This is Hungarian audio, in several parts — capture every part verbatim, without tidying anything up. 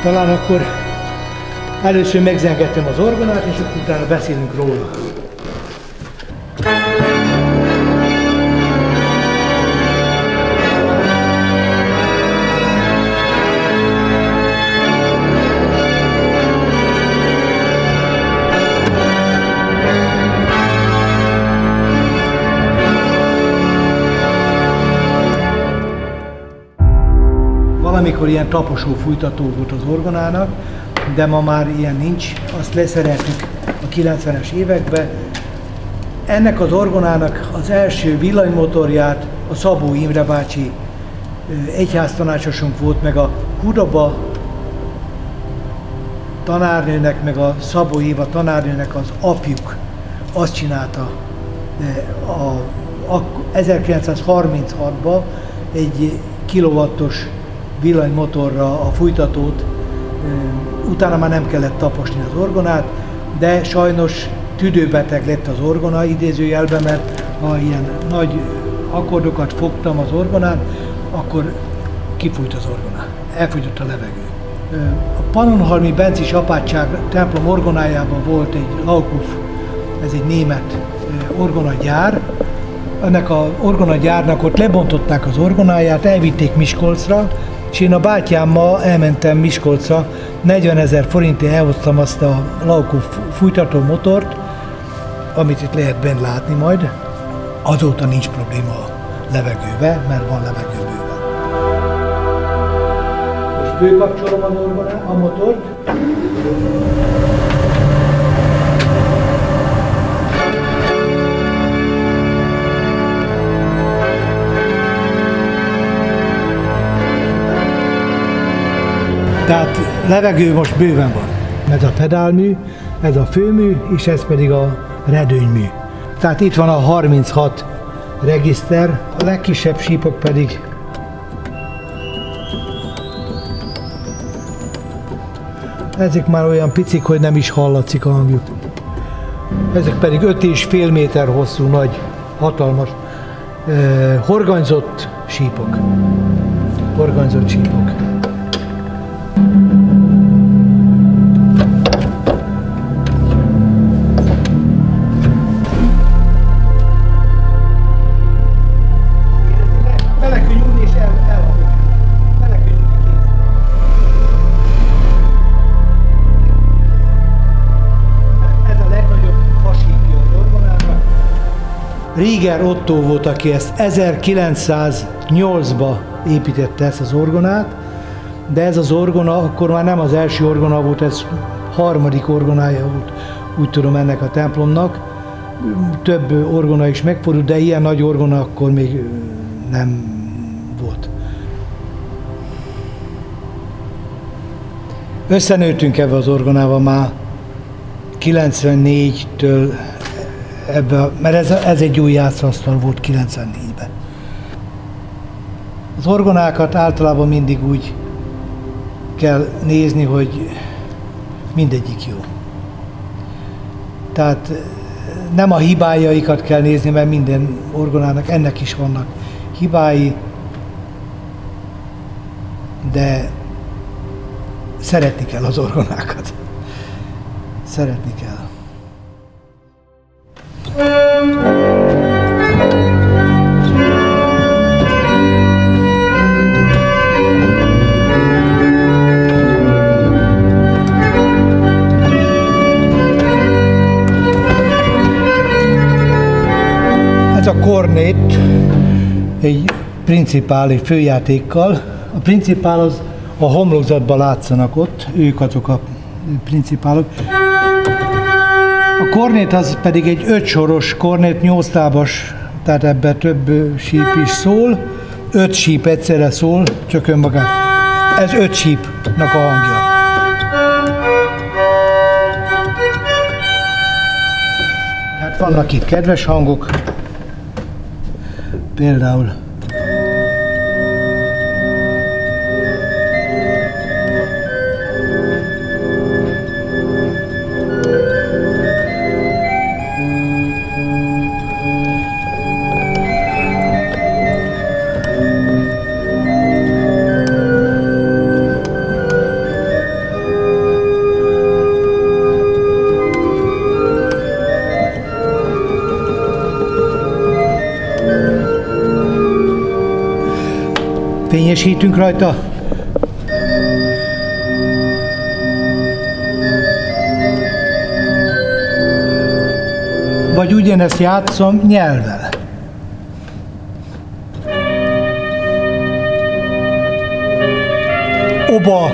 Talán akkor először megzengettem az orgonát, és akkor utána beszélünk róla. Valamikor ilyen taposó fújtató volt az orgonának, de ma már ilyen nincs, azt leszereltük a kilencvenes években. Ennek az orgonának az első villanymotorját a Szabó Imre bácsi egyháztanácsosunk volt, meg a Hudoba tanárnőnek, meg a Szabó Éva tanárnőnek az apjuk azt csinálta a, a ezerkilencszázharminchatban egy kilowattos villanymotorra a fújtatót, utána már nem kellett taposni az orgonát, de sajnos tüdőbeteg lett az orgona idézőjelben, mert ha ilyen nagy akkordokat fogtam az orgonán, akkor kifújt az orgona, elfújtott a levegő. A Pannonhalmi Bencis apátság templom orgonájában volt egy Laukuf, ez egy német orgonagyár. Ennek az orgonagyárnak ott lebontották az orgonáját, elvitték Miskolcra, és én a bátyámmal elmentem Miskolcra, negyvenezer forintért elhoztam azt a Laukuf fújtató motort, amit itt lehet bent látni majd. Azóta nincs probléma a levegővel, mert van levegő bőven. Most főkapcsolom az orgonát, a motort. Tehát levegő most bőven van. Ez a pedálmű, ez a főmű, és ez pedig a redőnymű. Tehát itt van a harminchat regiszter, a legkisebb sípok pedig ezek már olyan picik, hogy nem is hallatszik a hangjuk. Ezek pedig öt és fél méter hosszú, nagy, hatalmas, eh, horganyzott sípok. Horganyzott sípok. Rieger Otto volt, aki ezt ezerkilencszáznyolcban építette ezt az orgonát, de ez az orgona akkor már nem az első orgona volt, ez harmadik orgonája volt, úgy tudom, ennek a templomnak. Több orgona is megfordult, de ilyen nagy orgona akkor még nem volt. Összenőttünk ebbe az orgonával már kilencvennégytől, ebbe, mert ez, ez egy új játszóasztal volt kilencvennégyben. Az orgonákat általában mindig úgy kell nézni, hogy mindegyik jó. Tehát nem a hibájaikat kell nézni, mert minden orgonának, ennek is vannak hibái, de szeretni kell az orgonákat. Szeretni kell. Ez a kornét egy principál, egy főjátékkal. A principál az a homlokzatban látszanak ott, ők azok a principálok. A kornét az pedig egy ötsoros kornét, nyolclábas, tehát ebben több síp is szól. Öt síp egyszerre szól, csak önmagát. Ez öt sípnak a hangja. Hát vannak itt kedves hangok, például Fényesítünk rajta. Vagy ugyanezt játszom nyelvvel. Oba.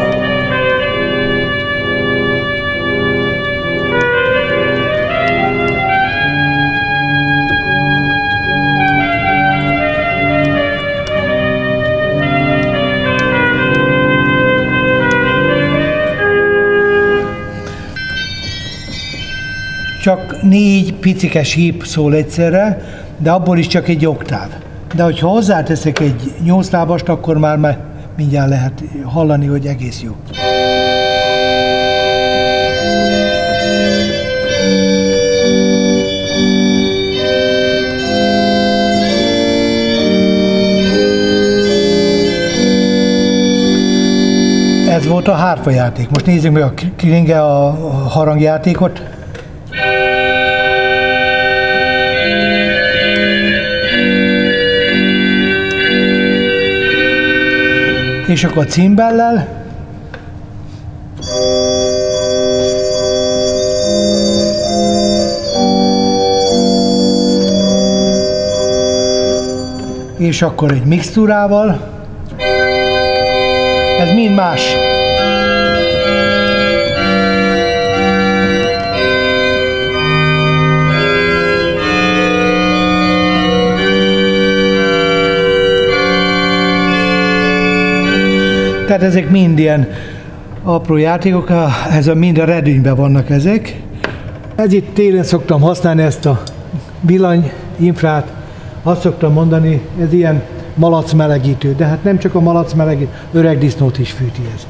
Csak négy picike síp szól egyszerre, de abból is csak egy oktáv. De hogyha hozzáteszek egy nyolclábast, akkor már, már mindjárt lehet hallani, hogy egész jó. Ez volt a hárfa játék. Most nézzük meg a klinge a harangjátékot. És akkor a cimbellel. És akkor egy mixtúrával. Ez mind más. Tehát ezek mind ilyen apró játékok, ez a mind a redőnyben vannak ezek. Ez itt télen szoktam használni ezt a villanynfrát, azt szoktam mondani, ez ilyen malacmelegítő, de hát nem csak a malacmelegítő, öreg disznót is fűti ez.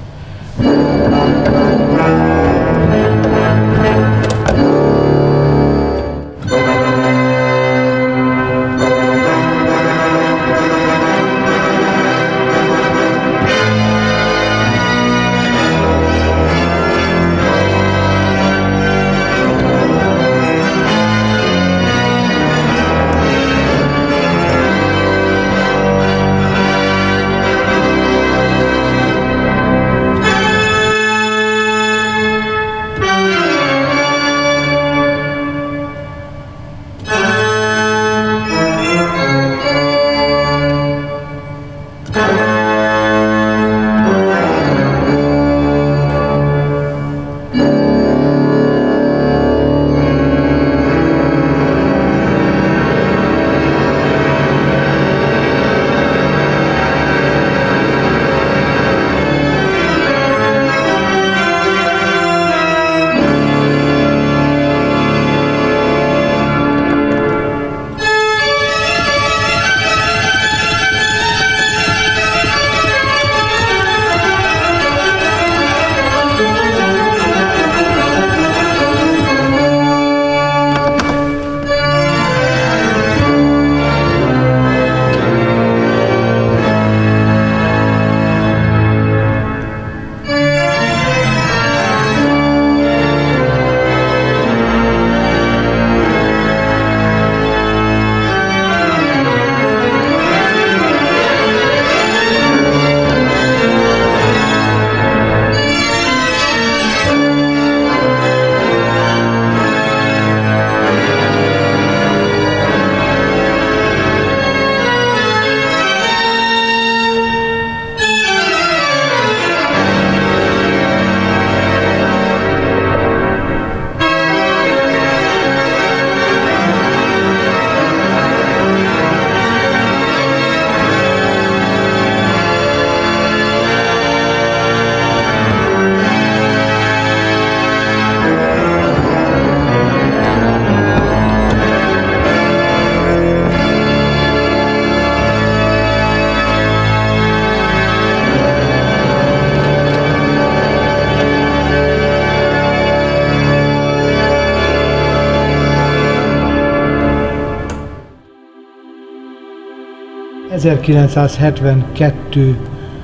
ezerkilencszázhetvenkettő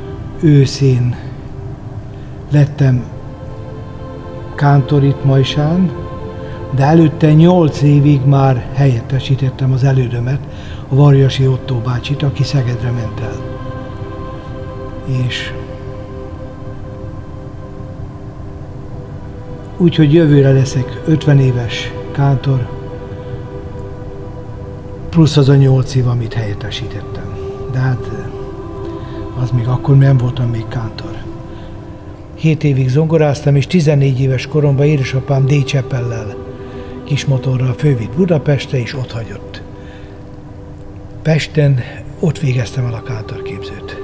őszén lettem kántorritmajsán, de előtte nyolc évig már helyettesítettem az elődömet, a Varjasi Ottó bácsit, aki Szegedre ment el. És úgyhogy jövőre leszek ötven éves kántor, plusz az a nyolc év, amit helyettesítettem. De hát az még akkor nem voltam még kántor. hét évig zongoráztam, és tizennégy éves koromban édesapám D-cseppellel kismotorral fölvitt Budapestre, és ott hagyott. Pesten ott végeztem el a kántorképzőt.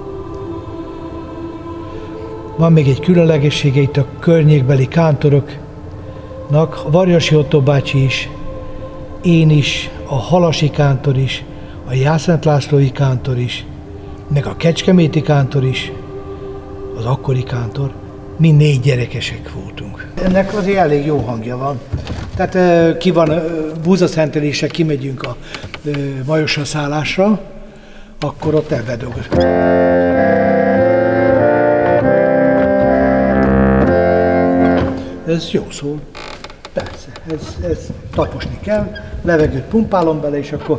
Van még egy különlegessége itt a környékbeli kántoroknak, Varjasi Ottó bácsi is, én is, a halasi kántor is, a Jászent Lászlói kántor is, meg a kecskeméti kántor is, az akkori kántor, mi négy gyerekesek voltunk. Ennek azért elég jó hangja van. Tehát ki van búzaszentelésre, kimegyünk a Majosra szállásra, akkor ott elvedog. Ez jó szól. Persze, ez, ez taposni kell, levegőt pumpálom bele, és akkor...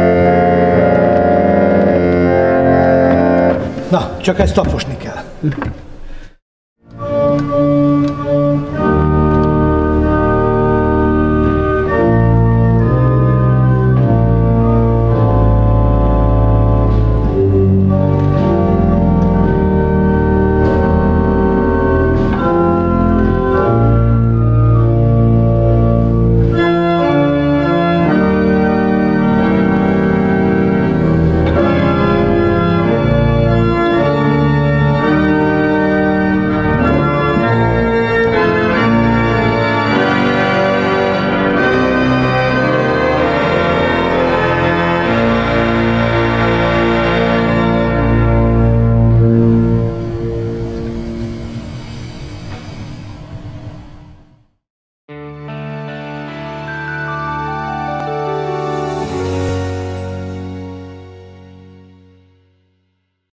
Na, csak ezt taposni kell.